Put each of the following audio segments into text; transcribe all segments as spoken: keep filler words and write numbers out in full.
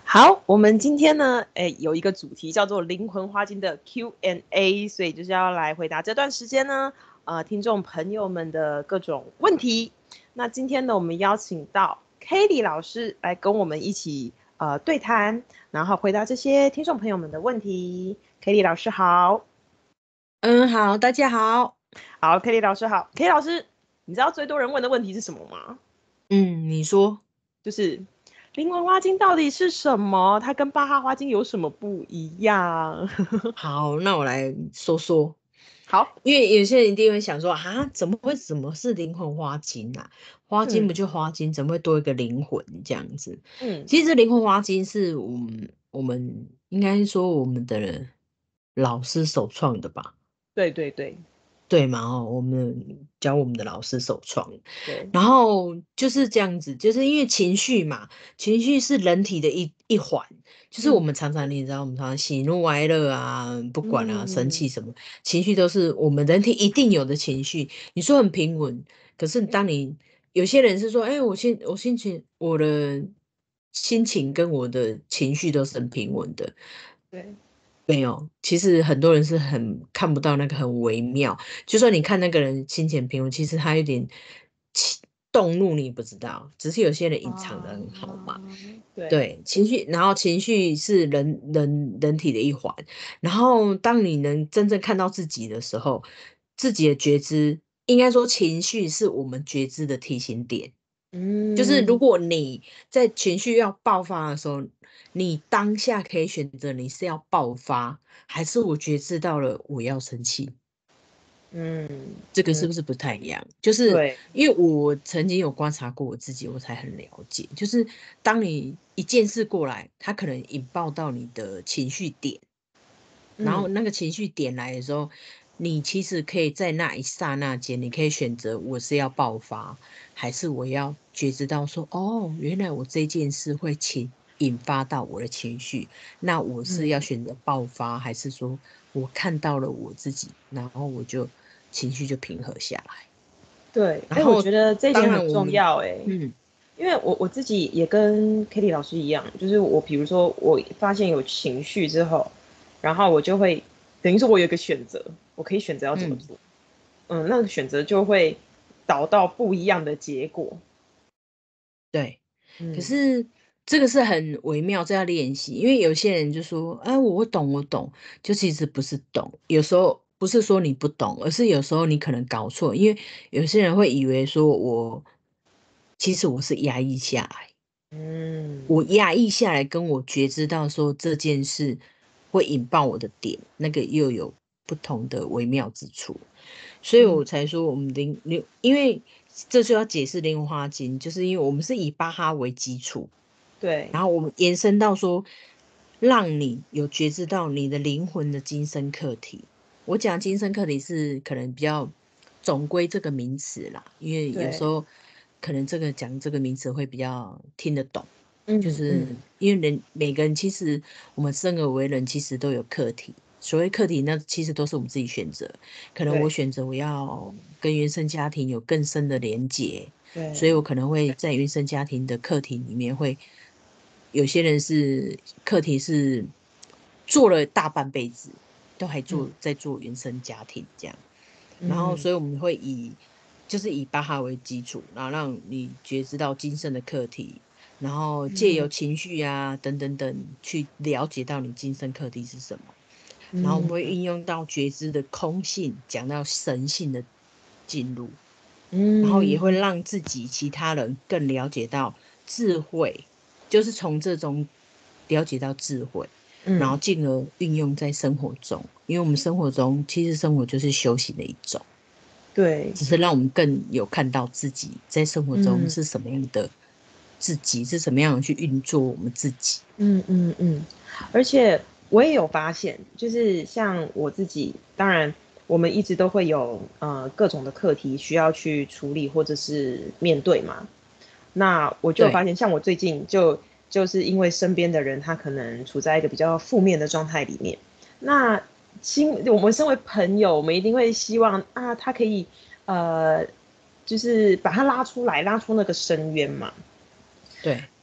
好，我们今天呢，哎，有一个主题叫做灵魂花精的 Q and A， 所以就是要来回答这段时间呢，呃，听众朋友们的各种问题。那今天呢，我们邀请到 Kelly 老师来跟我们一起呃对谈，然后回答这些听众朋友们的问题。Kelly 老师好。 嗯，好，大家好。 好，Kelly 老师好。Kelly 老师，你知道最多人问的问题是什么吗？ 嗯，你说。 就是灵魂花精到底是什么？它跟巴哈花精有什么不一样？ 好，那我来说说。 好。 因为有些人一定会想说啊，怎么会怎么是灵魂花精啊？花精不嗯就花精，怎么会多一个灵魂这样子？ 嗯， 其实灵魂花精是我们我们应该说我们的老师首创的吧？ 对对对对嘛？哦，我们教我们的老师首创， 对。 然后就是这样子，就是因为情绪嘛，情绪是人体的一一环，就是我嗯们常常你知道，我们常常喜怒哀乐啊，不管啊，生嗯气什么，情绪都是我们人体一定有的情绪。你说很平稳，可是当你有些人是说，哎、我心我心情我的心情跟我的情绪都是很平稳的， 对。 没有，其实很多人是很看不到那个很微妙。就算你看那个人心情平稳，其实他有点气动怒，你不知道。只是有些人隐藏的啊， 很好嘛。 对。 对，情绪，然后情绪是人人人体的一环。然后当你能真正看到自己的时候，自己的觉知，应该说情绪是我们觉知的提醒点。就是如嗯果你在情绪要爆发的时候，你当下可以选择你是要爆发，还是我觉知到了我要生气， 嗯这个是嗯， 不是不太一样？就是对。 因为我曾经有观察过我自己，我才很了解。就是当你一件事过来，它可能引爆到你的情绪点，然后嗯那个情绪点来的时候，你其实可以在那一刹那间，你可以选择我是要爆发，还是我要觉知到说，哦，原来我这件事会情引发到我的情绪，那我是要嗯， 选择爆发，还是说我看到了我自己，然后我就情绪就平和下来。 对。哎，我然后觉得这一当点很然我们重要哎， 嗯因为我我自己也跟 Kitty 老师一样，就是我比如说我发现有情绪之后，然后我就会等于说我有一个选择，我可以选择要怎么嗯， 做。嗯，那个选择就会导到不一样的结果。 对。可嗯是这个是很微妙，这要练习。因为有些人就说：“哎，我懂，我懂。”就其实不是懂，有时候不是说你不懂，而是有时候你可能搞错。因为有些人会以为说我其实我是压抑下来，我嗯压抑下来，跟我觉知到说这件事会引爆我的点，那个又有不同的微妙之处。所以嗯， 我才说我们灵灵，因为这就要解释灵魂花精，就是因为我们是以巴哈为基础。 对。 然后我们延伸到说，让你有觉知到你的灵魂的今生课题。我讲今生课题是可能比较总归这个名词啦，因为有时对。 候可能这个讲这个名词会比较听得懂。就嗯嗯， 是因为人每个人其实我们生而为人，其实都有课题。所谓课题，那其实都是我们自己选择。可能我对选择我要跟原生家庭有更深的连结，所以对。 我可能会在原生家庭的课题里面会，有些人是课题是做了大半辈子，都还嗯做在做原生家庭这样。然后嗯所以我们会以就是以巴哈为基础，然后让你觉知到今生的课题，然后借由嗯情绪啊等等等去了解到你今生课题是什么。然后我们会嗯运用到觉知的空性，讲到神性的进入，然后也会嗯让自己其他人更了解到智慧，就是从这种了解到智慧，然后嗯， 进而运用在生活中。因为我们生活中其实生活就是修行的一种， 对。 只是让我们更有看到自己在生活中嗯是什么样的自己，是什么样的去运作我们自己。 嗯嗯嗯，而且我也有发现，就是像我自己，当然我们一直都会有呃各种的课题需要去处理或者是面对嘛。那我就发对现，像我最近就就是因为身边的人他可能处在一个比较负面的状态里面，那心我们身为朋友，我们一定会希望啊他可以呃就是把他拉出来，拉出那个深渊嘛。 对，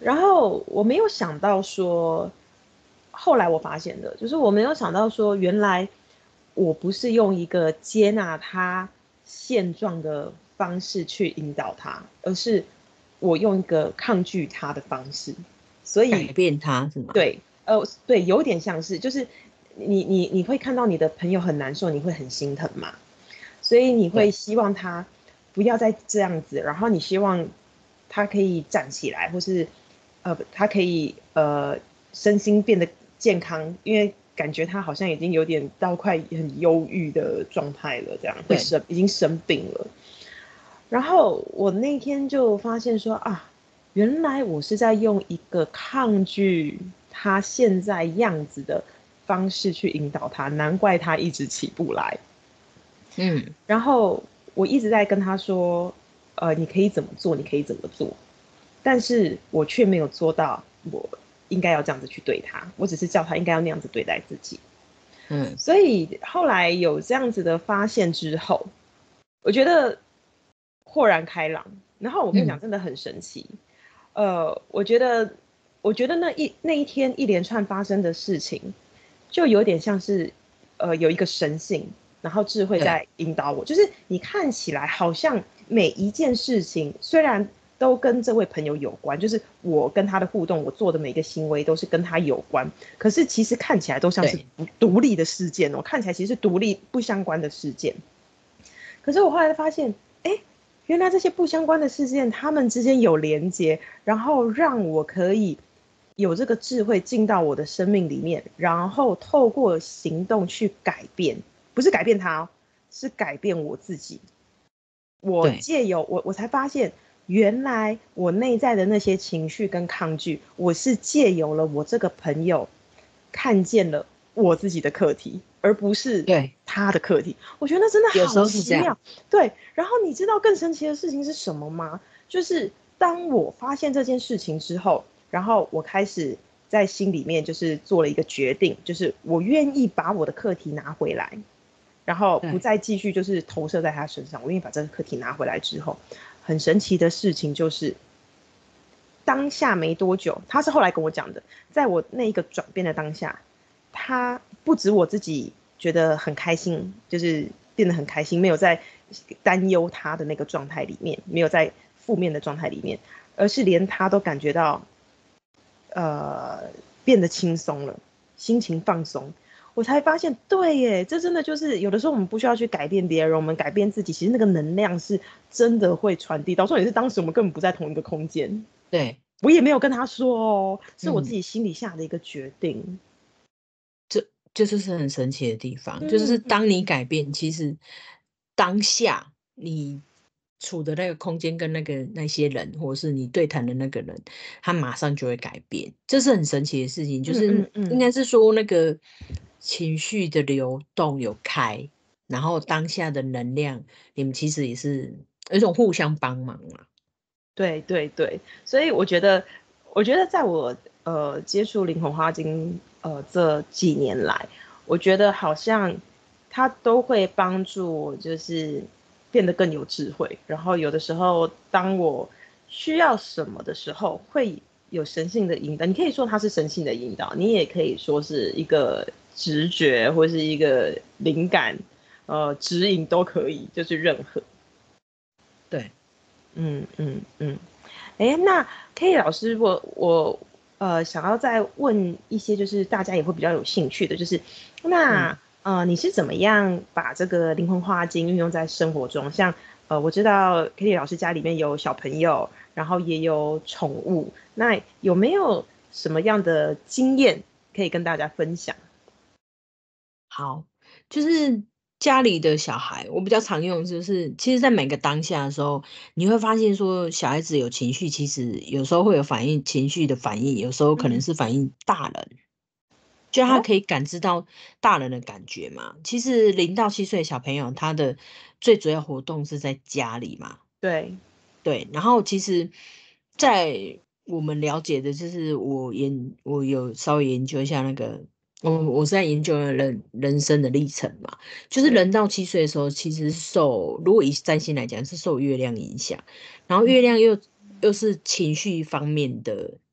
然后我没有想到说，后来我发现的就是我没有想到说，原来我不是用一个接纳他现状的方式去引导他，而是我用一个抗拒他的方式。所以改变他是吗？ 对，呃，对，有点像是，就是你你你会看到你的朋友很难受，你会很心疼嘛，所以你会对希望他不要再这样子，然后你希望他可以站起来，或是呃，他可以呃身心变得健康，因为感觉他好像已经有点到快很忧郁的状态了，这样会对， 生已经生病了。然后我那天就发现说啊，原来我是在用一个抗拒他现在样子的方式去引导他，难怪他一直起不来。 嗯， 然后我一直在跟他说，呃，你可以怎么做，你可以怎么做，但是我却没有做到我应该要这样子去对他，我只是叫他应该要那样子对待自己。 嗯， 所以后来有这样子的发现之后，我觉得豁然开朗。然后我跟你讲， 嗯， 真的很神奇。呃，我觉得，我觉得那一那一天一连串发生的事情，就有点像是，呃，有一个神性，然后智慧对， 在引导我。就是你看起来好像每一件事情，虽然都跟这位朋友有关，就是我跟他的互动，我做的每一个行为都是跟他有关，可是其实看起来都像是对， 独立的事件哦，看起来其实是独立不相关的事件。可是我后来发现，哎，原来这些不相关的事件，他们之间有连接，然后让我可以有这个智慧进到我的生命里面，然后透过行动去改变，不是改变他哦，是改变我自己。我对， 借由我，我才发现，原来我内在的那些情绪跟抗拒，我是借由了我这个朋友看见了我自己的课题，而不是对， 他的课题。我觉得那真的有时好候是这样。 奇妙。对，然后你知道更神奇的事情是什么吗？就是当我发现这件事情之后，然后我开始在心里面就是做了一个决定，就是我愿意把我的课题拿回来。然后不对， 再继续就是投射在他身上。我愿意把这个课题拿回来之后，很神奇的事情就是，当下没多久，他是后来跟我讲的，在我那一个转变的当下，他不止我自己觉得很开心，就是变得很开心，没有在担忧他的那个状态里面，没有在负面的状态里面，而是连他都感觉到呃变得轻松了，心情放松。我才发现，对耶，这真的就是有的时候我们不需要去改变别人，我们改变自己，其实那个能量是真的会传递到。重点是当时我们根本不在同一个空间， 对， 我也没有跟他说哦，是我自嗯。 己心里下的一个决定。 这这就是很神奇的地方，就是嗯嗯当你改变，其实当下你处的那个空间跟那个那些人，或者是你对谈的那个人，他马上就会改变，这是很神奇的事情。就嗯是嗯嗯， 应该是说那个情绪的流动有开，然后当下的能量，你们其实也是有一种互相帮忙嘛。 对对对，所以我觉得，我觉得在我呃接触灵魂花精呃这几年来，我觉得好像它都会帮助我，就是变得更有智慧。然后有的时候，当我需要什么的时候，会有神性的引导。你可以说它是神性的引导，你也可以说是一个直觉或是一个灵感，呃，指引都可以，就是任何。 对， 嗯嗯嗯。哎，那 K 老师，我我呃想要再问一些，就是大家也会比较有兴趣的，就是那嗯。 呃你是怎么样把这个灵魂花精运用在生活中？像呃我知道 K 老师家里面有小朋友，然后也有宠物，那有没有什么样的经验可以跟大家分享？ 好，就是家里的小孩，我比较常用的就是，其实，在每个当下的时候，你会发现说，小孩子有情绪，其实有时候会有反应情绪的反应，有时候可能嗯， 是反映大人，就他哦， 可以感知到大人的感觉嘛。其实零到七岁的小朋友，他的最主要活动是在家里嘛。 对， 对，然后其实，在我们了解的，就是我研我有稍微研究一下那个，我我是在研究人人生的历程嘛，就是对， 人到七岁的时候，其实受如果以占星来讲是受月亮影响，然后月亮又又是情绪方面的。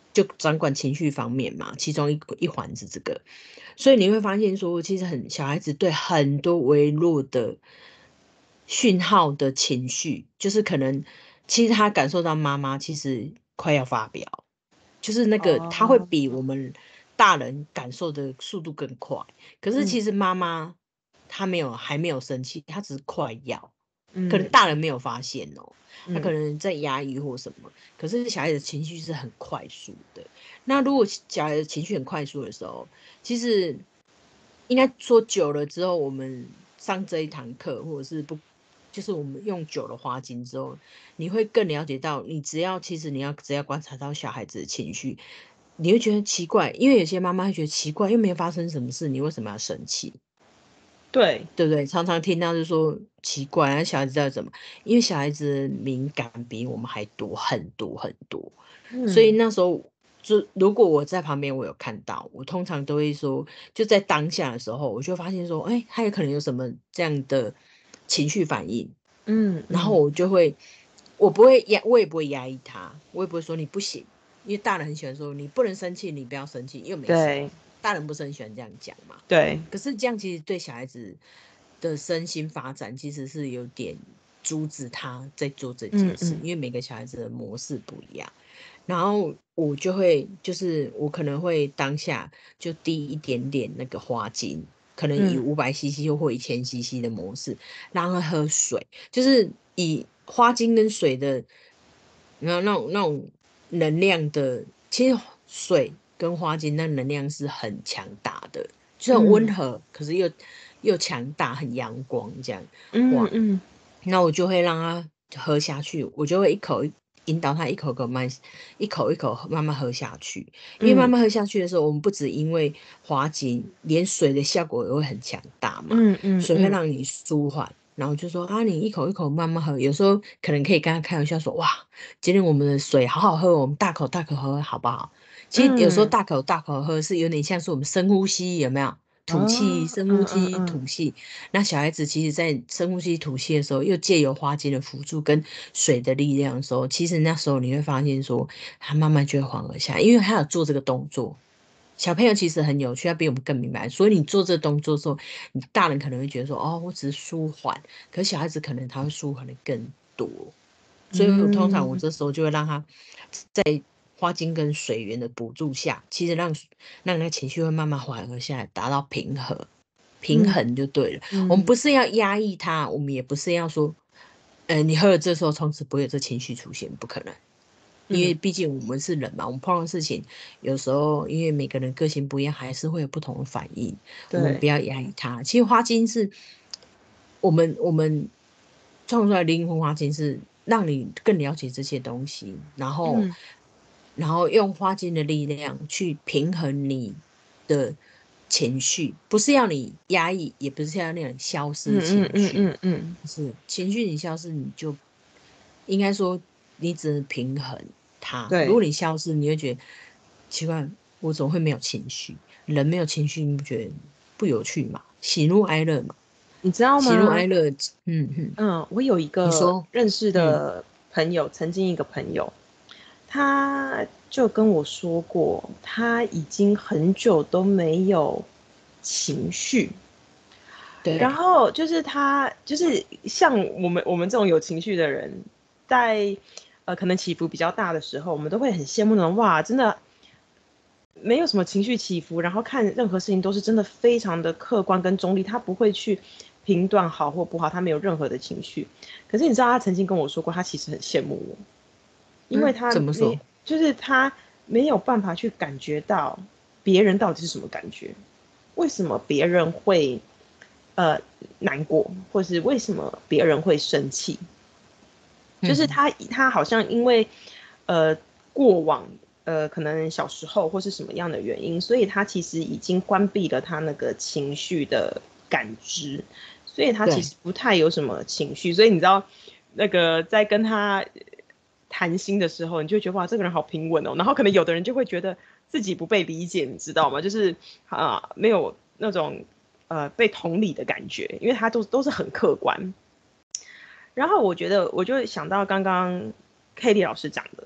就掌管情绪方面嘛，其中一一环是这个，所以你会发现说，其实很小孩子对很多微弱的讯号的情绪，就是可能其实他感受到妈妈其实快要发飙，就是那个他会哦， 比我们大人感受的速度更快，可是嗯其实妈妈她没有还没有生气，她只是快要。可能嗯大人没有发现哦，他可嗯， 能在压抑或什么，可是小孩子情绪是很快速的。那如果小孩子情绪很快速的时候，其实应该说久了之后，我们上这一堂课，或者是不，就是我们用久了花精之后，你会更了解到，你只要其实你要只要观察到小孩子的情绪，你会觉得奇怪，因为有些妈妈会觉得奇怪，又没有发生什么事，你为什么要生气？ 对， 对不对？常常听到就说奇怪，那小孩子要怎么？因为小孩子敏感比我们还多很多很多，所以嗯那时候就如果我在旁边，我有看到，我通常都会说，就在当下的时候，我就发现说，哎，他有可能有什么这样的情绪反应，然后嗯嗯， 我就会，我不会压，我也不会压抑他，我也不会说你不行，因为大人很喜欢说你不能生气，你不要生气，又没什么， 对大人不是很喜欢这样讲嘛。 对， 可是这样其实对小孩子的身心发展其实是有点阻止他在做这件事， 嗯嗯因为每个小孩子的模式不一样。然后我就会，就是我可能会当下就滴一点点那个花精，可能以嗯五百 C C 或一千 C C 的模式，让他喝水，就是以花精跟水的，然后那种那种能量的，其实水跟花精那能量是很强大的，就很温嗯和，可是又又强大，很阳光这样。哇， 嗯嗯那我就会让他喝下去，我就会一口一引导他一口口慢，一口一口慢慢喝下去。因为慢嗯慢喝下去的时候，我们不只因为花精，连水的效果也会很强大嘛， 嗯嗯嗯水会让你舒缓。然后就说啊，你一口一口慢慢喝，有时候可能可以跟他开玩笑说，哇，今天我们的水好好喝哦，我们大口大口喝好不好？其实有时候嗯， 大口大口喝是有点像是我们深呼吸，有没有？吐气， 哦， 深呼嗯嗯吸， 嗯吐气。那小孩子其实在深呼吸、吐气的时候，又借由花精的辅助跟水的力量的时候，其实那时候你会发现说，他慢慢就会缓和下来，因为他有做这个动作。小朋友其实很有趣，他比我们更明白。所以你做这个动作的时候，你大人可能会觉得说，哦，我只是舒缓，可是小孩子可能他会舒缓的更多。所以我通常我嗯这时候就会让他在花精跟水源的补助下，其实让让那个情绪会慢慢缓和下来，达到平和平嗯衡就对了。我们嗯不是要压抑他，我们也不是要说，呃，你喝了这时候从此不会有这情绪出现，不可能。因为嗯， 毕竟我们是人嘛，我们碰到事情，有时候因为每个人个性不一样，还是会有不同的反应。我们对， 不要压抑它。其实花精是我们我们创出来的灵魂花精是让你更了解这些东西，然后嗯然后用花精的力量去平衡你的情绪，不是要你压抑，也不是要让你消失嗯嗯嗯情绪， 嗯嗯， 是情绪你消失，你就应该说你只能平衡它。如对， 果你消失，你会觉得奇怪，我怎么会没有情绪？人没有情绪，你不觉得不有趣吗？喜怒哀乐嘛， 你知道喜怒吗？ 哀乐，嗯嗯， 嗯，我有一个你说， 认识嗯， 的朋友，曾经一个朋友，他就跟我说过，他已经很久都没有情绪。然对， 后就是他，就是像我们我们这种有情绪的人，在呃可能起伏比较大的时候，我们都会很羡慕那种哇，真的没有什么情绪起伏，然后看任何事情都是真的非常的客观跟中立，他不会去评断好或不好，他没有任何的情绪。可是你知道，他曾经跟我说过，他其实很羡慕我，因为嗯， 他没， 怎么说？ 就是他没有办法去感觉到别人到底是什么感觉，为什么别人会呃难过，或是为什么别人会生气，就是嗯， 他他好像因为呃过往呃可能小时候或是什么样的原因，所以他其实已经关闭了他那个情绪的感知，所以他其对， 实不太有什么情绪，所以你知道那个在跟他谈心的时候，你就觉得哇这个人好平稳哦，然后可能有的人就会觉得自己不被理解，你知道吗？就是啊没有那种呃被同理的感觉，因为他都都是很客观。然后我觉得，我就想到刚刚 K D 老师讲的，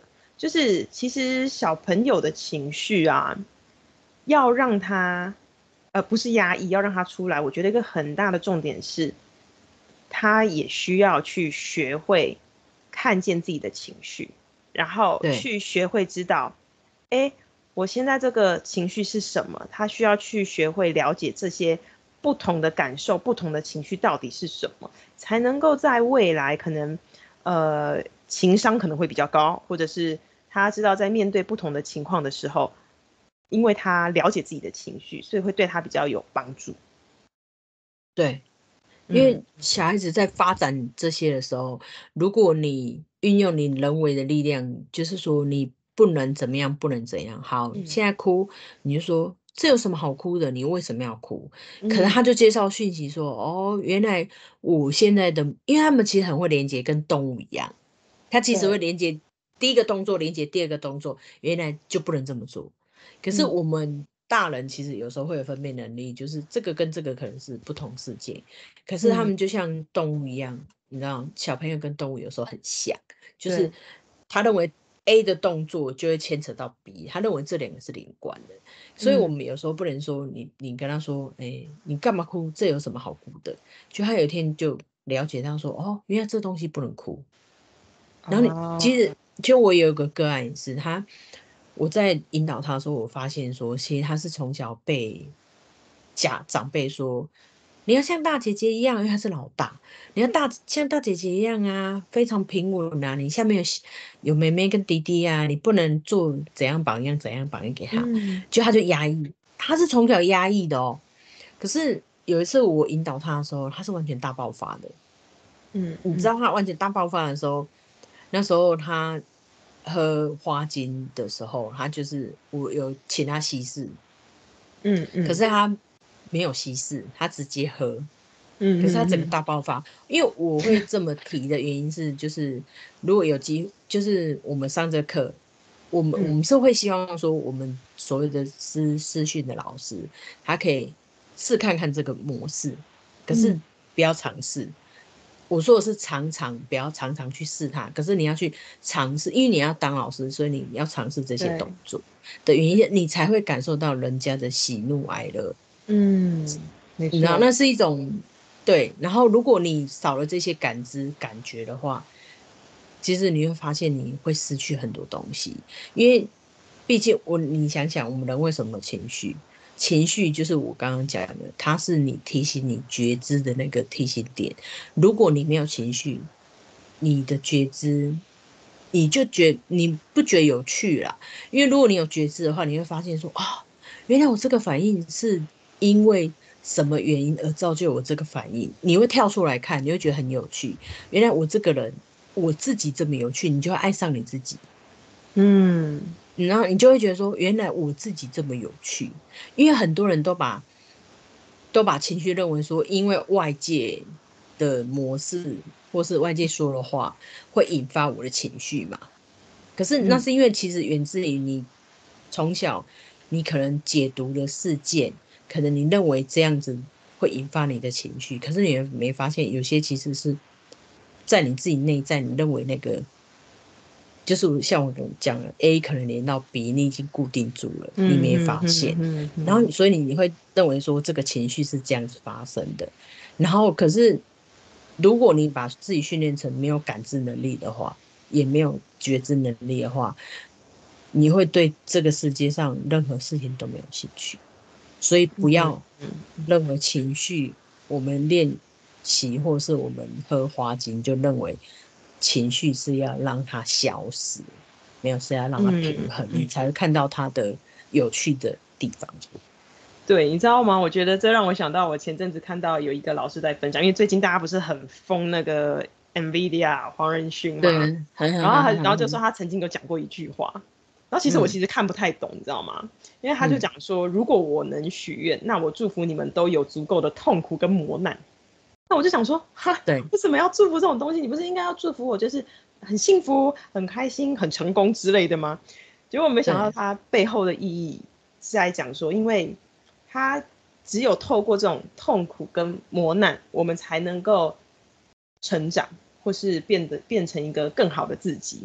就是其实小朋友的情绪啊，要让他呃不是压抑，要让他出来。我觉得一个很大的重点是，他也需要去学会看见自己的情绪，然后对去学会知道，哎，我现在这个情绪是什么？他需要去学会了解这些不同的感受、不同的情绪到底是什么，才能够在未来可能呃情商可能会比较高，或者是他知道在面对不同的情况的时候，因为他了解自己的情绪，所以会对他比较有帮助。 对，因嗯为小孩子在发展这些的时候，如果你运用你人为的力量，就是说你不能怎么样，不能怎样。好， 嗯现在哭，你就说这有什么好哭的？你为什么要哭？可能嗯， 他就介绍讯息说，哦，原来我现在的，因为他们其实很会连接，跟动物一样，他其实会对， 连接第一个动作，连接第二个动作，原来就不能这么做。可是嗯我们大人其实有时候会有分辨能力，就是这个跟这个可能是不同世界。可是他嗯， 们就像动物一样，你知道，小朋友跟动物有时候很像，就是对， 他认为 A 的动作就会牵扯到 B，他认为这两个是连贯的。所以我嗯们有时候不能说你你跟他说，哎、你干嘛哭？这有什么好哭的？就他有一天就了解到说，哦，原来这东西不能哭。然后你其哦， 实就我有一个个案也是，他我在引导他的时候，我发现说，其实他是从小被家长辈说，你要像大姐姐一样，因为他是老大，你要大像大姐姐一样啊，非常平稳啊，你下面有有妹妹跟弟弟啊，你不能做怎样榜样怎样榜样给他， 嗯就他就压抑，他是从小压抑的哦。可是有一次我引导他的时候，他是完全大爆发的。 嗯嗯你知道他完全大爆发的时候，那时候他喝花精的时候，他就是我有请他稀释， 嗯嗯可是他没有稀释，他直接喝。可是他整个嗯嗯大爆发，因为我会这么提的原因是，就是如果有机，就是我们上这课，我们我嗯们是会希望说，我们所谓的私私训的老师，他可以试看看这个模式，可是嗯， 不要尝试。我说的是常常，不要常常去试它，可是你要去尝试，因为你要当老师，所以你要尝试这些动对， 作的原因，你才会感受到人家的喜怒哀乐。 嗯，没你知道， 错， 那是一种对。然后，如果你少了这些感知、感觉的话，其实你会发现你会失去很多东西。因为毕竟我，你想想，我们人为什么有情绪？情绪就是我刚刚讲的，它是你提醒你觉知的那个提醒点。如果你没有情绪，你的觉知，你就觉你不觉得有趣啦。因为如果你有觉知的话，你会发现说啊、原来我这个反应是因为什么原因而造就我这个反应，你会跳出来看，你会觉得很有趣。原来我这个人我自己这么有趣，你就会爱上你自己。 嗯然后你就会觉得说，原来我自己这么有趣。因为很多人都把都把情绪认为说，因为外界的模式或是外界说的话会引发我的情绪嘛。可是那嗯是因为其实源自于你从小你可能解读的事件，可能你认为这样子会引发你的情绪，可是你没发现有些其实是在你自己内在，你认为那个就是像我讲的 A 可能连到 B，你已经固定住了，你没嗯嗯发现， 嗯然后嗯所以你会认为说这个情绪是这样子发生的。然后可是如果你把自己训练成没有感知能力的话，也没有觉知能力的话，你会对这个世界上任何事情都没有兴趣。所以不嗯要任何情绪，我们练习或是我们喝花精，就认为情绪是要让它消失，没有是要让它平嗯衡，你嗯， 才会看到它的有趣的地方。 对，你知道吗？我觉得这让我想到，我前阵子看到有一个老师在分享，因为最近大家不是很疯那个 NVIDIA 黄仁勋对， 嘛， 很很然后他很很很， 然后就说他曾经有讲过一句话，然后其实我嗯其实看不太懂，你知道吗？因为他就嗯， 讲说，如果我能许愿，那我祝福你们都有足够的痛苦跟磨难。那我就想说，哈， 对为什么要祝福这种东西？你不是应该要祝福我就是很幸福、很开心、很成功之类的吗？结果没想到对， 它背后的意义是在讲说，因为它只有透过这种痛苦跟磨难，我们才能够成长，或是变得变成一个更好的自己。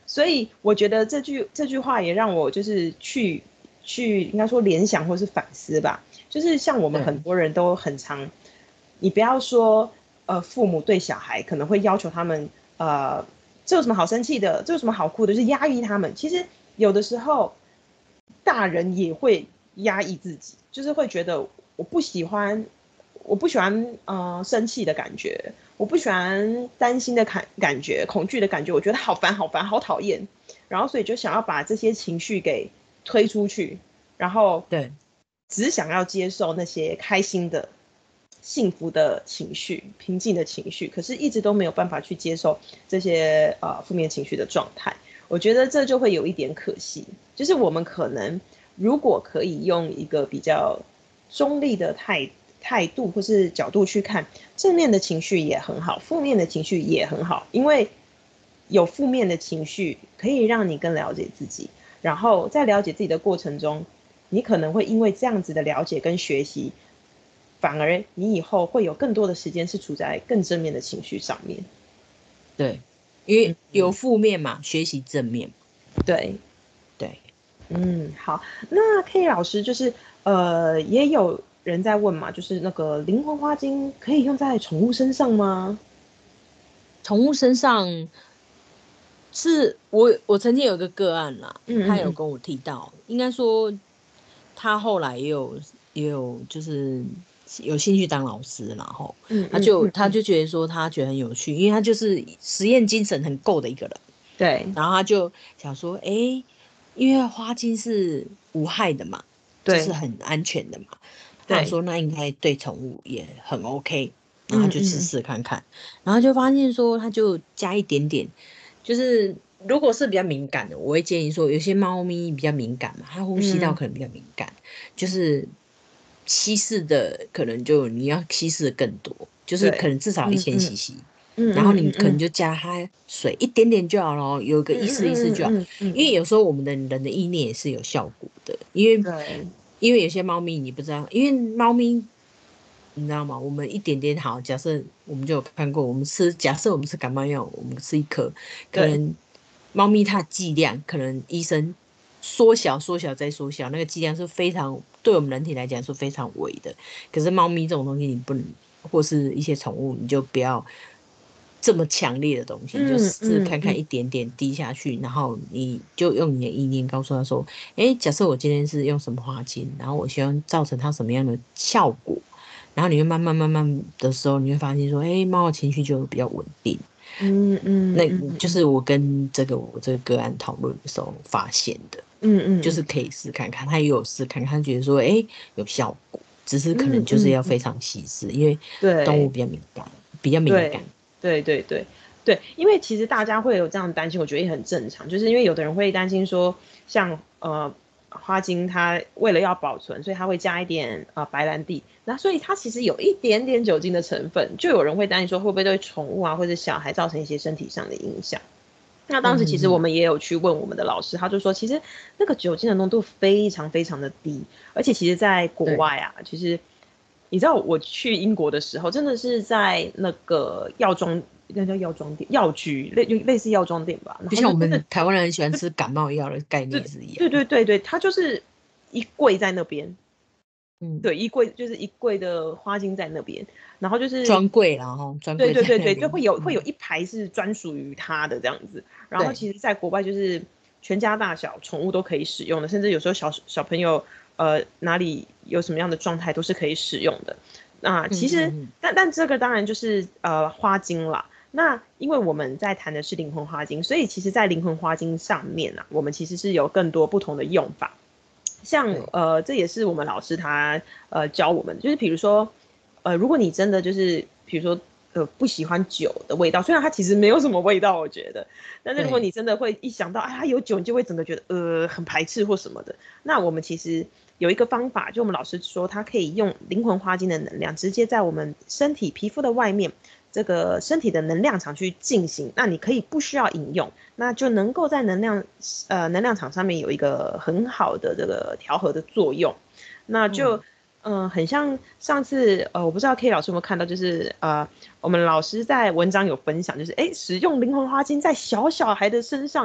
所以我觉得这句这句话也让我就是去去应该说联想或是反思吧，就是像我们很多人都很常，你不要说呃父母对小孩可能会要求他们呃这有什么好生气的，这有什么好哭的，就是压抑他们。其实有的时候大人也会压抑自己，就是会觉得我不喜欢，我不喜欢呃生气的感觉，我不喜欢担心的感感觉，恐惧的感觉，我觉得好烦好烦好讨厌，然后所以就想要把这些情绪给推出去，然后对， 只想要接受那些开心的、幸福的情绪、平静的情绪，可是一直都没有办法去接受这些呃负面情绪的状态。我觉得这就会有一点可惜，就是我们可能如果可以用一个比较中立的态态度或是角度去看，正面的情绪也很好，负面的情绪也很好，因为有负面的情绪可以让你更了解自己，然后在了解自己的过程中，你可能会因为这样子的了解跟学习，反而你以后会有更多的时间是处在更正面的情绪上面。 对，因为有负面嘛，嗯、学习正面。 对， 对， 嗯，好，那 K 老师就是呃，也有人在问嘛，就是那个灵魂花精可以用在宠物身上吗？ 宠物身上是我我曾经有一个个案啦， 嗯嗯嗯， 他有跟我提到，应该说他后来也有也有就是有兴趣当老师，然后嗯他就嗯嗯嗯， 他就觉得说他觉得很有趣，因为他就是实验精神很够的一个人， 对然后他就想说，哎，因为花精是无害的嘛，就是对很安全的嘛，他想对， 说那应该对宠物也很 OK，然后他就试嗯嗯嗯试看看。然后就发现说，他就加一点点，就是如果是比较敏感的，我会建议说，有些猫咪比较敏感嘛，它呼吸道嗯， 可能比较敏感，就是稀释的可能就你要稀释的更多，就是可对， 能至少一嗯嗯千 C C， 嗯然后嗯嗯嗯你可能就加它水一点点就好了，有个嗯意思意思嗯就好， 嗯嗯嗯， 因为有时候我们的人的意念也是有效果的，因为对因为有些猫咪你不知道，因为猫咪你知道吗？我们一点点好，假设我们就有看过，我们吃，假设我们吃感冒药，我们吃一颗，可对， 能猫咪它的剂量，可能医生缩小、缩小再缩小，那个剂量是非常对我们人体来讲是非常微的。可是猫咪这种东西，你不能，或是一些宠物，你就不要这么强烈的东西，你就嗯试嗯嗯看看一点点滴下去，然后你就用你的意念告诉他说：哎，假设我今天是用什么花精，然后我希望造成它什么样的效果。然后你会慢慢慢慢的时候，你会发现说，哎，猫的情绪就比较稳定。 嗯嗯那嗯嗯就是我跟这个我这个个案讨论的时候发现的， 嗯嗯就是可以试看看。他也有试看看，他觉得说，哎，有效果，只是可能嗯就是嗯嗯， 要非常细致，因为动物对。 比较敏感，比较敏感。 对对对对对，因为其实大家会有这样的担心，我觉得也很正常。就是因为有的人会担心说，像呃花精，它为了要保存，所以它会加一点呃白兰地，那所以它其实有一点点酒精的成分，就有人会担心说，会不会对宠物啊或者小孩造成一些身体上的影响。那当时其实我嗯嗯们也有去问我们的老师，他就说，其实那个酒精的浓度非常非常的低，而且其实在国对， 外啊，其实你知道我去英国的时候，真的是在那个药妆，那叫药妆店、药局，类类似药妆店吧，然就像我后就真的， 们台湾人很喜欢吃感冒药的概念是一样对的。 对对对，它就是一柜在那边， 嗯， 对，一柜就是一柜的花精在那边，然后就是专柜然后专柜对对对对，就在那边。 会有会有嗯， 一排是专属于它的这样子。然后对， 其实，在国外就是全家大小宠物都可以使用的，甚至有时候小小朋友呃哪里有什么样的状态都是可以使用的。那其实， 嗯嗯嗯， 但但这个当然就是呃花精啦。那因为我们在谈的是灵魂花精，所以其实，在灵魂花精上面啊，我们其实是有更多不同的用法。像对呃，这也是我们老师他呃教我们，就是比如说，呃，如果你真的就是比如说呃不喜欢酒的味道，虽然它其实没有什么味道，我觉得，但是如果对， 你真的会一想到啊它有酒，你就会整个觉得呃很排斥或什么的。那我们其实有一个方法，就我们老师说，它可以用灵魂花精的能量，直接在我们身体皮肤的外面。这个身体的能量场去进行，那你可以不需要饮用，那就能够在能量呃能量场上面有一个很好的这个调和的作用，那就嗯， 嗯、呃、很像上次呃我不知道 K 老师有没有看到，就是呃我们老师在文章有分享，就是哎使用灵魂花精在小小孩的身上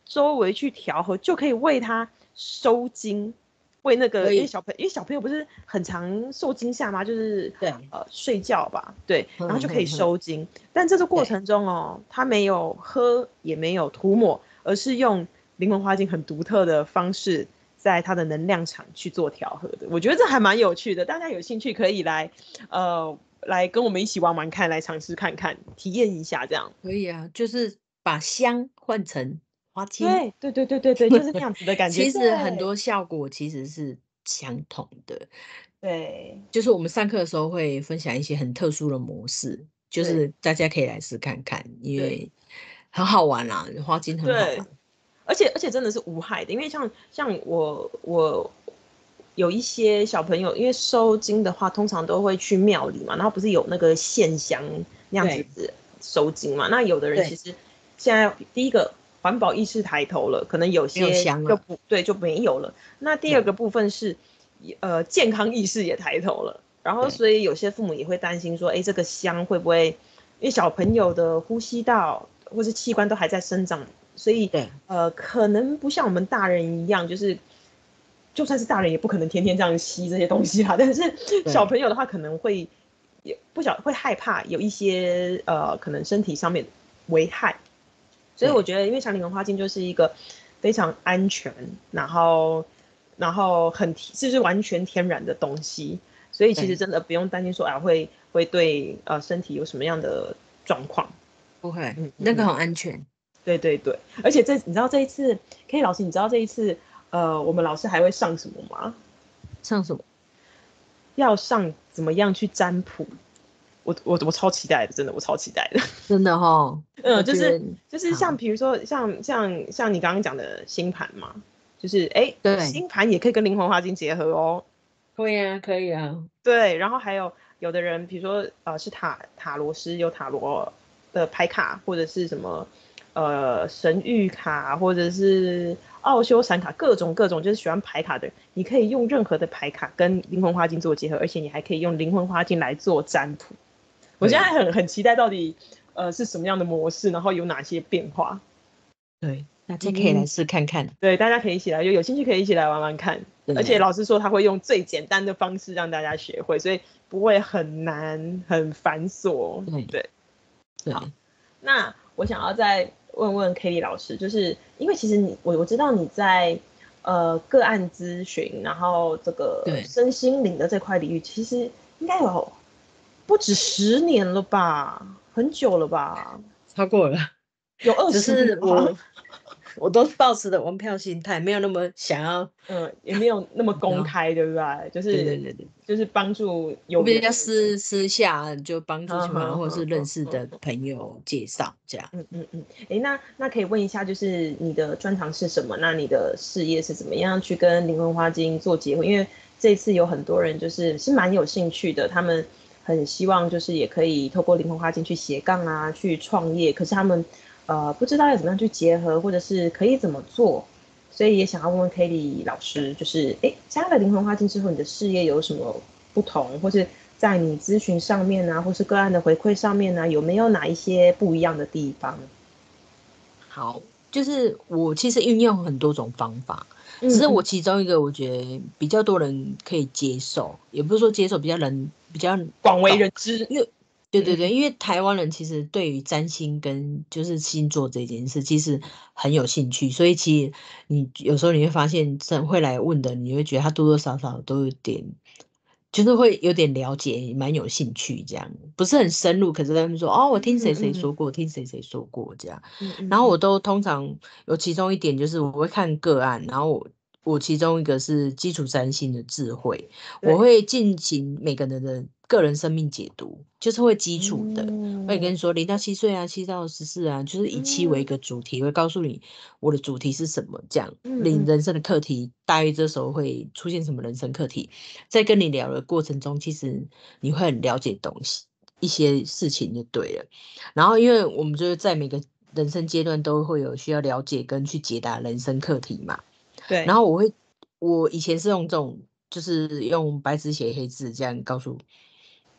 周围去调和，就可以为他收精。为那个，因为小朋因为小朋友不是很常受惊吓吗？就是对， 呃睡觉吧，对，然后就可以嗯嗯嗯收精。但这个过对程中哦，他没有喝，也没有涂抹，而是用灵魂花精很独特的方式，在它的能量场去做调和的。我觉得这还蛮有趣的，大家有兴趣可以来呃来跟我们一起玩玩看，来尝试看看，体验一下这样。 可以啊，就是把香换成花精。 对对对对对对，就是那样子的感觉。 其实很对多效果其实是相同的， 对就是我们上课的时候会分享一些很特殊的模式，就对是大家可以来试看看，因对为很好玩啦，花精很好对， 玩。 而且而且真的是无害的，因为像像我我有一些小朋友，因为收金的话，通常都会去庙里嘛，然后不是有那个线香那样子对收金嘛？那有的人其对， 实现在第一个环保意识抬头了，可能有没有些香了。 就不对就没有了。那第二对个部分是呃健康意识也抬头了，然后对所以有些父母也会担心说，哎，这个香会不会因为小朋友的呼吸道或是器官都还在生长，所以对呃可能不像我们大人一样，就是就算是大人也不可能天天这样吸这些东西啦。但是小对朋友的话，可能会也不晓会害怕有一些呃可能身体上面危害，所以我对觉得，因为像灵魂花精就是一个非常安全，然后然后很就是完全天然的东西，所以其实对， 真的不用担心说啊会会对呃身体有什么样的状况。 不会， 嗯嗯嗯， 那个很安全。 对对对，而且这你知道这一次 K 老师，你知道这一次呃我们老师还会上什么吗？ 像什么？ 要上怎么样去占卜？我我我超期待的，真的我超期待的。 真的哈，我嗯，就是觉得就是像好。 比如说像像像你刚刚讲的星盘嘛，就是哎对， 星盘也可以跟灵魂花精结合哦。 可以啊，可以啊。 对，然后还有有的人，比如说呃是塔塔罗师有塔罗的牌卡，或者是什么呃神谕卡，或者是奥修闪卡，各种各种就是喜欢牌卡的人，你可以用任何的牌卡跟灵魂花精做结合，而且你还可以用灵魂花精来做占卜。我现在可以。 很很期待到底呃是什么样的模式，然后有哪些变化。 对，大家可以来嗯， 试看看。 对，大家可以一起来，有有兴趣可以一起来玩玩看。而且对老师说他会用最简单的方式让大家学会，所以不会很难、很繁琐。 对对，好， 对那我想要再问问 Kelly 老师，就是因为其实你我我知道你在呃个案咨询，然后这个对， 身心灵的这块领域，其实应该有不止十年了吧，很久了吧， 超过了。只有二十年吗？ 是我我都是抱持的玩票心态，没有那么想要。 嗯，也没有那么你知道？ 公开，对不对？就是对对对对， 就是帮助我比有缘的人。 较私私下就帮助亲朋嗯或者是认识嗯的朋友介绍这样。 嗯嗯嗯，哎，那那可以问一下，就是你的专长是什么？那你的事业是怎么样去跟灵魂花精做结合？因为这次有很多人就是是蛮有兴趣的，他们很希望就是也可以透过灵魂花精去斜杠啊，去创业，可是他们呃不知道要怎么样去结合，或者是可以怎么做，所以也想要问问 Kelly 老师，就是哎加了灵魂花精之后，你的事业有什么不同，或是在你咨询上面啊，或是个案的回馈上面呢、啊，有没有哪一些不一样的地方？ 好，就是我其实运用很多种方法，只是我嗯嗯， 其中一个我觉得比较多人可以接受，也不是说接受，比较人比较广为懂。 人知。 因为对对对， 嗯嗯因为台湾人其实对于占星跟就是星座这件事其实很有兴趣，所以其实你有时候你会发现，真会来问的，你会觉得他多多少少都有点。就是会有点了解，蛮有兴趣这样，不是很深入，可是他们说哦，我听谁谁说嗯过，听谁谁说过这样。 嗯嗯嗯然后我都通常有其中一点就是我会看个案，然后我我其中一个是基础占星的智慧，我对， 会进行每个人的个人生命解读，就是会基础的。我也跟嗯你说，零到七岁啊，七到十四啊，就是以七为一嗯个主题，会告诉你我的主题是什么，这样， 嗯嗯你人生的课题大约这时候会出现什么人生课题，在跟你聊的过程中，其实你会很了解东西一些事情就对了。然后，因为我们就是在每个人生阶段都会有需要了解跟去解答人生课题嘛。然对， 后我会，我以前是用这种，就是用白纸写黑字这样告诉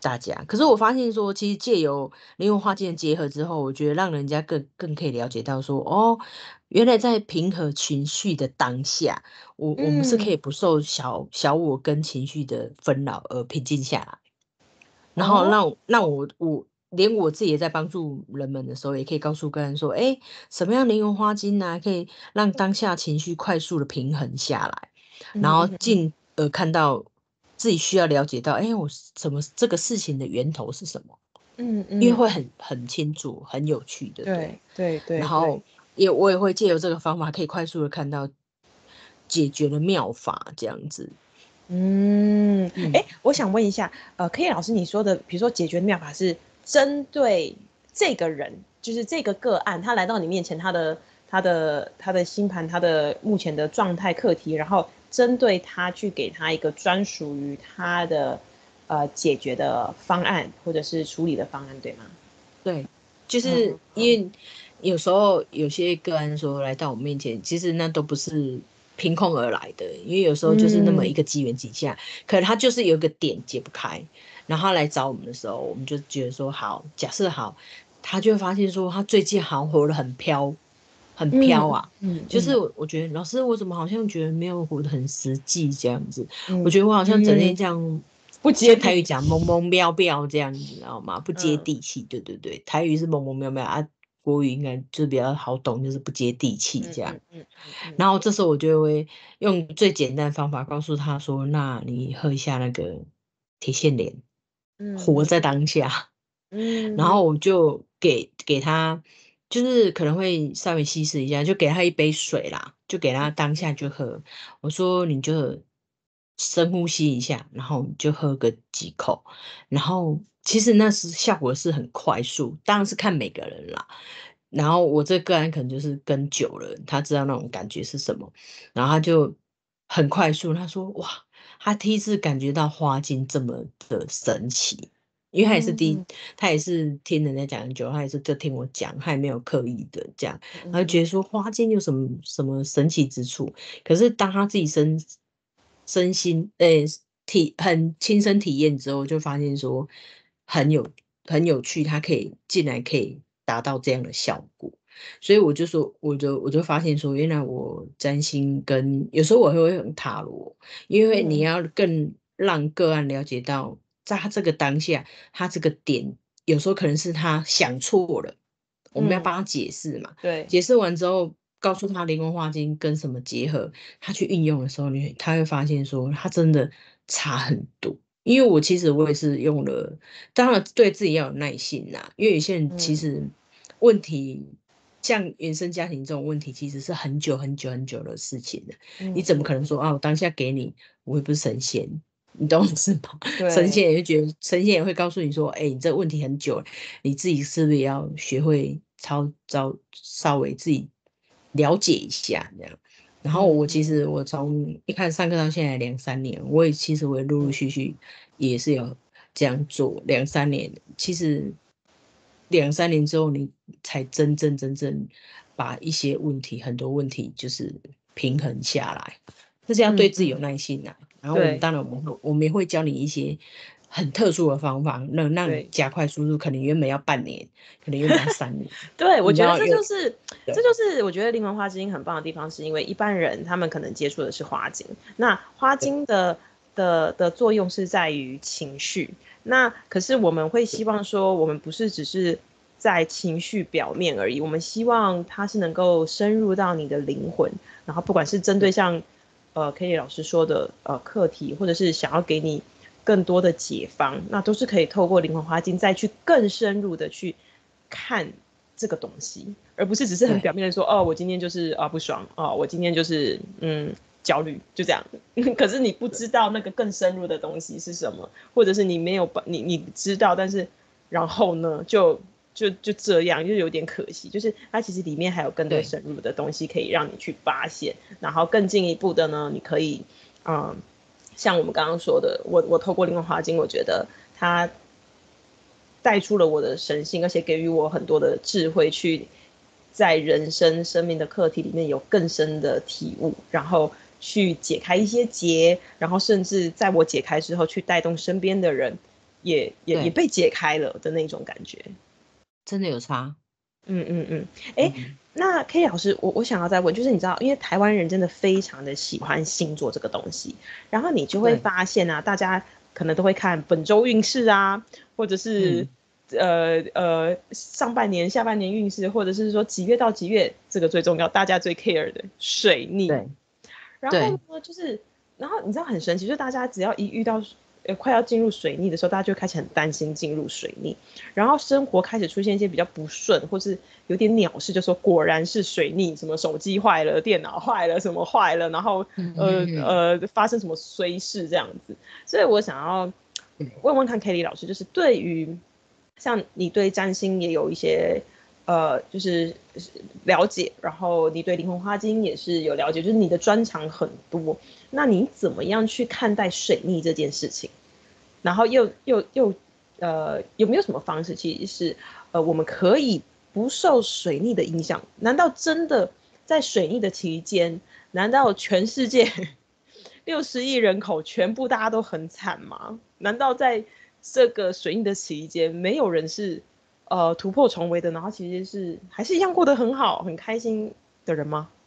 大家。可是我发现说，其实借由灵魂花精的结合之后，我觉得让人家更更可以了解到说，哦，原来在平和情绪的当下，我我们是可以嗯， 不受小小我跟情绪的纷扰而平静下来。然后哦， 让让我我连我自己也在帮助人们的时候，也可以告诉个人说，哎，什么样灵魂花精呢、可以让当下情绪快速的平衡下来，然嗯嗯嗯后进而看到自己需要了解到，哎，我什么这个事情的源头是什么？因为嗯嗯， 会很很清楚，很有趣的，对。 对对对对。 然后也我也会借由这个方法，可以快速的看到解决的妙法，这样子。 嗯， 嗯， 哎，我想问一下，呃，K 老师，你说的，比如说解决的妙法是针对这个人，就是这个个案，他来到你面前，他的他的他的星盘，他的目前的状态课题，然后针对他去给他一个专属于他的呃解决的方案，或者是处理的方案，对吗？ 对，就嗯是因嗯为有时候有些个案说来到我面前，其实那都不是凭空而来的，因为有时候就是那么一嗯个机缘几下，可能他就是有一个点解不开，然后他来找我们的时候，我们就觉得说好，假设好，他就会发现说他最近好像活得很飘，很飘嗯啊。就是嗯嗯我我觉得老师，我怎么好像觉得没有活得很实际这样子？我嗯觉得我好像整天嗯， 这样， 不接地像台语讲气， 懵懵标标这样，你知道吗？不接嗯地气，对对对，台语是懵懵标标啊，国语应该就比较好懂，就是不接地气这样。 嗯嗯嗯嗯嗯然后这时候我就会用最简单的方法告诉他说：“那你喝一下那个铁线莲，活在嗯嗯当下。”然嗯后我就给给他，就是可能会稍微稀释一下，就给他一杯水啦，就给他当下就喝。我说你就深呼吸一下，然后你就喝个几口，然后其实那是效果是很快速，当然是看每个人啦。然后我这个案可能就是跟久了，他知道那种感觉是什么，然后他就很快速，他说哇，他第一次感觉到花精这么的神奇。因为他也是第一， 嗯他也是听人家讲很久，他也是就听我讲，他也没有刻意的这样，他就嗯嗯觉得说花精有什么什么神奇之处。可是当他自己身身心诶、体很亲身体验之后，就发现说很有很有趣，他可以竟然可以达到这样的效果。所以我就说，我就我就发现说，原来我占星跟有时候我会用塔罗，因为你嗯要更让个案了解到，在他这个当下，他这个点有时候可能是他想错了，我们要嗯， 帮他解释嘛。 对， 解释完之后，告诉他灵魂花精跟什么结合，他去运用的时候，你他会发现说，他真的差很多。因为我其实我也是用了，当然对自己要有耐心啦，因为有些人其嗯实问题。像原生家庭这种问题，其实是很久很久很久的事情了。你怎么嗯嗯嗯， 可能说啊？我当下给你，我又不是神仙，你懂我意思吗？神对， 仙也会觉得，神仙也会告诉你说，哎、你这个问题很久了，你自己是不是也要学会超稍稍微自己了解一下这样？然后我其嗯嗯实我从一开始上课到现在两三年，我也其实我也陆陆嗯续续也是有这样做两三年。其实两三年之后，你才真正真正把一些问题很多问题就是平衡下来。这是要对自己有嗯嗯， 耐心呐、然后我们对当然我们会我们也会教你一些很特殊的方法，能让你对。 加快速度。可能原本要半年，可能原本要三年， 对，我觉得这你知道有就是这对就是我觉得灵魂花精很棒的地方，是因为一般人他们可能接触的是花精，那花对精的的的作用是在于情绪，那可是我们会希望说，我们不是只是在情绪表面而已，我们希望它是能够深入到你的灵魂，然后不管是针对对像呃 Kelly 老师说的呃课题，或者是想要给你更多的解方，那都是可以透过灵魂花精再去更深入的去看这个东西，而不是只是很对表面的说，哦，我今天就是啊不爽，哦，我今天就是嗯焦虑，就这样。可是你不知道那个更深入的东西是什么，或者是你没有把你你知道，但是然后呢，就就就这样，就有点可惜。就是它其实里面还有更多对深入的东西可以让你去发现，然后更进一步的呢，你可以嗯。像我们刚刚说的，我我透过灵魂花精，我觉得它带出了我的神性，而且给予我很多的智慧，去在人生生命的课题里面有更深的体悟，然后去解开一些结，然后甚至在我解开之后，去带动身边的人也也也被解开了的那种感觉。 真的有差。 嗯嗯嗯，哎、嗯，那 K 老师，我我想要再问，就是你知道，因为台湾人真的非常的喜欢星座这个东西，然后你就会发现啊，大家可能都会看本周运势啊，或者是、嗯、呃呃上半年、下半年运势，或者是说几月到几月，这个最重要，大家最 care 的水逆。 对， 然后呢，就是，然后你知道很神奇，就是大家只要一遇到呃快要进入水逆的时候，大家就开始很担心进入水逆，然后生活开始出现一些比较不顺，或是有点鸟事，就说果然是水逆，什么手机坏了、电脑坏了、什么坏了，然后呃呃发生什么衰事这样子。所以我想要问问看 Kelly 老师，就是对于像你对占星也有一些。呃，就是了解，然后你对灵魂花精也是有了解，就是你的专长很多。那你怎么样去看待水逆这件事情？然后又又又呃，有没有什么方式，其实是呃，我们可以不受水逆的影响？难道真的在水逆的期间，难道全世界六十亿人口全部大家都很惨吗？难道在这个水逆的期间，没有人是？呃，突破重围的，然后其实是还是一样过得很好、很开心的人吗？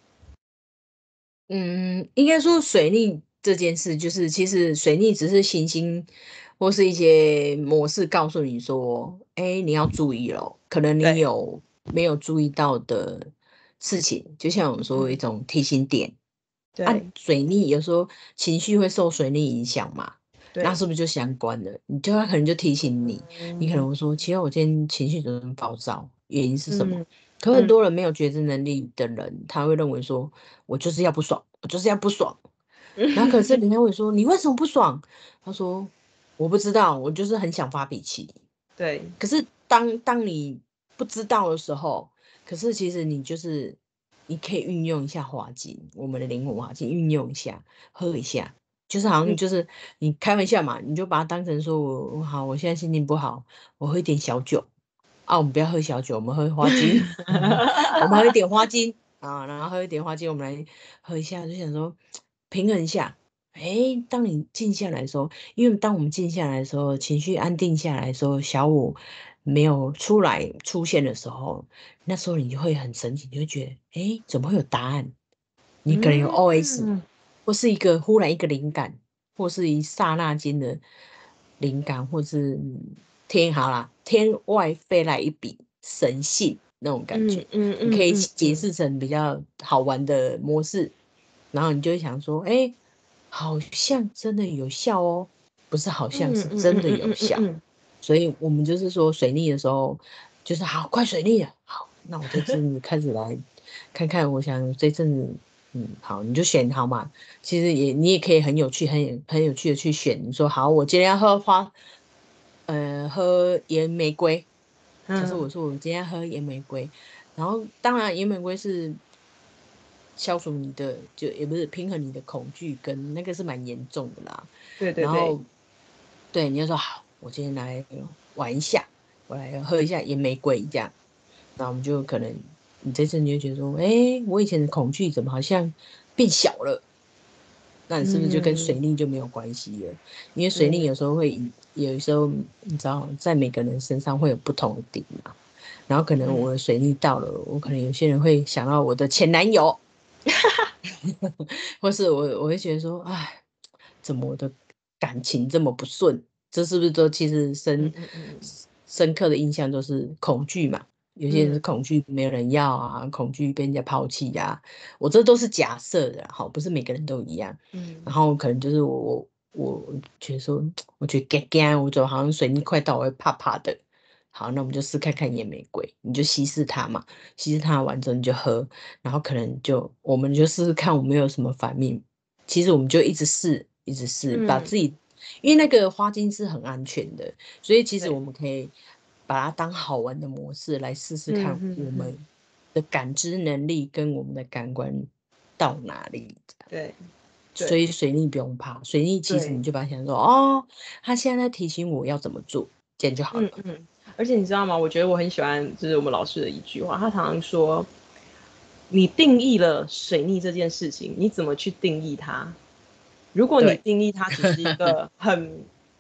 嗯，应该说水逆这件事，就是其实水逆只是行星或是一些模式告诉你说，哎，你要注意咯，可能你有没有注意到的事情，就像我们说一种提醒点。 对， 啊，水逆有时候情绪会受水逆影响嘛，那是不是就相关了？你就他可能就提醒你，嗯、你可能会说，其实我今天情绪怎么暴躁，原因是什么？嗯、可很多人没有觉知能力的人，他会认为说，我就是要不爽，我就是要不爽。然后可是人家会说，你为什么不爽？他说，我不知道，我就是很想发脾气。 对。 可是当当你不知道的时候，可是其实你就是你可以运用一下花精，我们的灵魂花精运用一下，喝一下，就是好像就是你开玩笑嘛，你就把它当成说我好，我现在心情不好，我喝一点小酒啊，我们不要喝小酒，我们喝花精，我们喝一点花精啊，然后喝一点花精，我们来喝一下，就想说平衡一下。哎，当你静下来的时候，因为当我们静下来的时候，情绪安定下来的时候，小我没有出来出现的时候，那时候你就会很神奇，你会觉得，哎，怎么会有答案？你可能有 O S，、嗯、或是一个忽然一个灵感，或是一刹那间的灵感，或是天好啦，天外飞来一笔神性那种感觉，嗯嗯、你可以解释成比较好玩的模式，然后你就会想说，哎。好像真的有效哦，不是好像是真的有效，所以我们就是说水逆的时候，就是好快水逆了，好，那我这阵子开始来看看，我想这阵子，嗯，好，你就选好嘛。其实也你也可以很有趣、很很有趣的去选。你说好，我今天要喝花，呃，喝岩玫瑰。假设我说我今天喝岩玫瑰，然后当然岩玫瑰是。消除你的就也不是平衡你的恐惧，跟那个是蛮严重的啦。 对对对。 然后对你就说好，我今天来玩一下，我来喝一下岩玫瑰这样。那我们就可能你这次你就觉得说，哎，我以前的恐惧怎么好像变小了？那你是不是就跟水逆就没有关系了？嗯、因为水逆有时候会有时候你知道，在每个人身上会有不同的点嘛。然后可能我的水逆到了，我可能有些人会想到我的前男友。或是我我会觉得说，哎，怎么我的感情这么不顺？这是不是都其实深深刻的印象都是恐惧嘛？有些人是恐惧没有人要啊，恐惧被人家抛弃呀、啊。我这都是假设的，好，不是每个人都一样。嗯，然后可能就是我我我觉得说，我觉得干干，我觉得好像水逆快到，我会怕怕的。好，那我们就试看看野玫瑰，你就稀释它嘛，稀释它完之后你就喝，然后可能就我们就试试看我们有什么反应。其实我们就一直试，一直试，嗯、把自己，因为那个花精是很安全的，所以其实我们可以把它当好玩的模式来试试看我们的感知能力跟我们的感官到哪里。 对。 所以水逆不用怕，水逆其实你就把它想说，哦，他现在在提醒我要怎么做，这样就好了。 嗯嗯。而且你知道吗？我觉得我很喜欢，就是我们老师的一句话，他常常说：“你定义了水逆这件事情，你怎么去定义它？如果你定义它只是一个很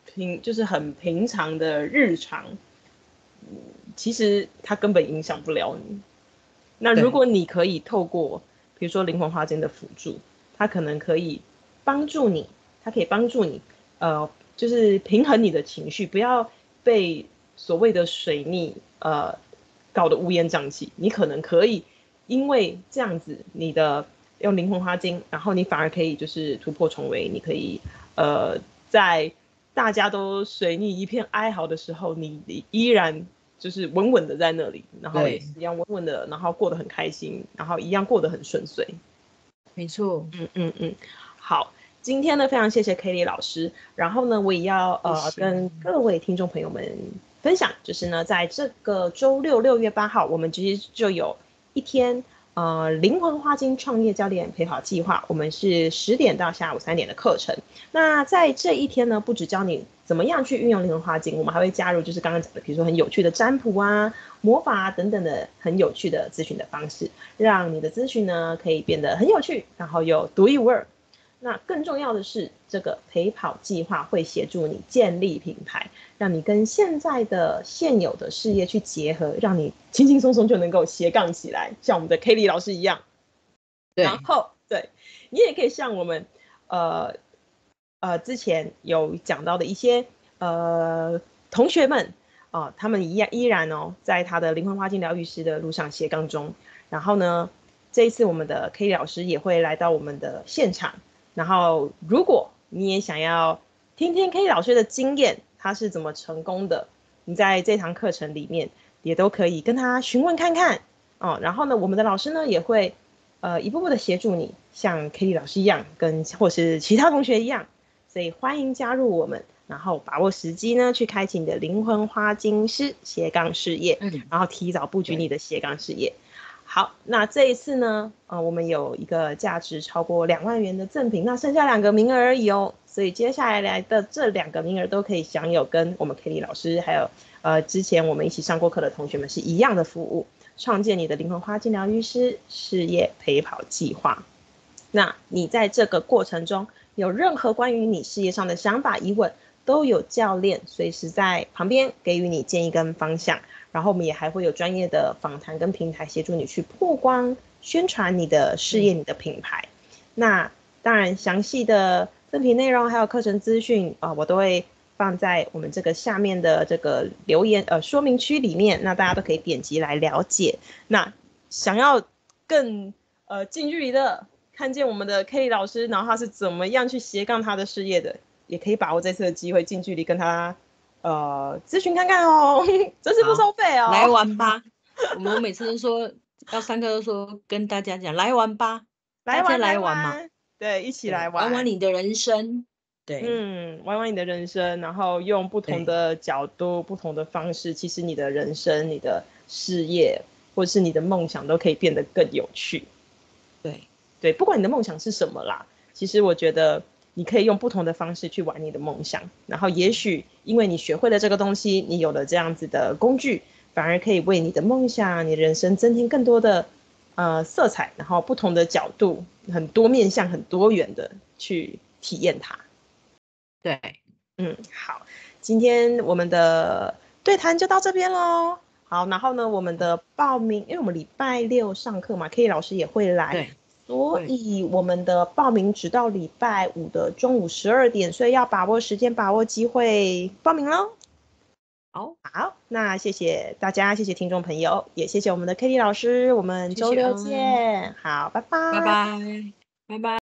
平就是很平常的日常，其实它根本影响不了你。那如果你可以透过比如说灵魂花精的辅助，它可能可以帮助你，它可以帮助你，呃，就是平衡你的情绪，不要被所谓的水逆，呃，搞得乌烟瘴气。你可能可以因为这样子，你的用灵魂花精，然后你反而可以就是突破重围，你可以呃，在大家都水逆一片哀嚎的时候，你你依然就是稳稳的在那里，然后也是一样稳稳的，然后过得很开心，然后一样过得很顺遂。 没错， 嗯嗯嗯，好，今天呢非常谢谢 Kelly 老师，然后呢我也要呃谢谢跟各位听众朋友们分享，就是呢在这个周六六月八号，我们其实就有一天呃灵魂花精创业教练陪跑计划，我们是十点到下午三点的课程。那在这一天呢，不只教你怎么样去运用灵魂花精，我们还会加入就是刚刚讲的，比如说很有趣的占卜啊、魔法啊等等的很有趣的咨询的方式，让你的咨询呢可以变得很有趣，然后又独一无二。那更重要的是，这个陪跑计划会协助你建立品牌，让你跟现在的现有的事业去结合，让你轻轻松松就能够斜杠起来，像我们的 Kelly 老师一样。然后，对，你也可以像我们呃呃之前有讲到的一些呃同学们啊、呃，他们一样依然哦，在他的灵魂花精疗愈师的路上斜杠中。然后呢，这一次我们的 Kelly 老师也会来到我们的现场。然后，如果你也想要听听 Kelly 老师的经验，他是怎么成功的，你在这堂课程里面也都可以跟他询问看看哦。然后呢，我们的老师呢也会呃一步步的协助你，像 Kelly 老师一样，跟或是其他同学一样。所以欢迎加入我们，然后把握时机呢，去开启你的灵魂花精师斜杠事业，然后提早布局你的斜杠事业。好，那这一次呢，呃，我们有一个价值超过两万元的赠品，那剩下两个名额而已哦，所以接下来来的这两个名额都可以享有跟我们 Kelly 老师还有呃之前我们一起上过课的同学们是一样的服务，创建你的灵魂花精疗愈师事业陪跑计划。那你在这个过程中有任何关于你事业上的想法疑问，都有教练随时在旁边给予你建议跟方向。然后我们也还会有专业的访谈跟平台协助你去曝光宣传你的事业、你的品牌。那当然详细的赠品内容还有课程资讯啊、呃，我都会放在我们这个下面的这个留言呃说明区里面，那大家都可以点击来了解。那想要更呃近距离的看见我们的 Kelly 老师，然后他是怎么样去斜杠他的事业的，也可以把握这次的机会近距离跟他呃，咨询看看哦，这是不收费哦。 来玩吧！我们每次都说要上课，都说跟大家讲来玩吧， 来玩来玩嘛， 对，一起来玩， 玩玩你的人生，对， 嗯，玩玩你的人生，然后用不同的角度、不同的方式，其实你的人生、你的事业，或是你的梦想，都可以变得更有趣。 对， 对，不管你的梦想是什么啦，其实我觉得你可以用不同的方式去玩你的梦想，然后也许因为你学会了这个东西，你有了这样子的工具，反而可以为你的梦想、你的人生增添更多的呃色彩，然后不同的角度，很多面向、很多元的去体验它。 对， 嗯，好，今天我们的对谈就到这边咯。好，然后呢，我们的报名，因为我们礼拜六上课嘛 ，Kelly 老师也会来， 对， 所以我们的报名直到礼拜五的中午十二点，所以要把握时间，把握机会报名咯。 好， 好，那谢谢大家，谢谢听众朋友，也谢谢我们的 Kelly 老师，我们周六见。好，拜拜， 拜拜，拜拜。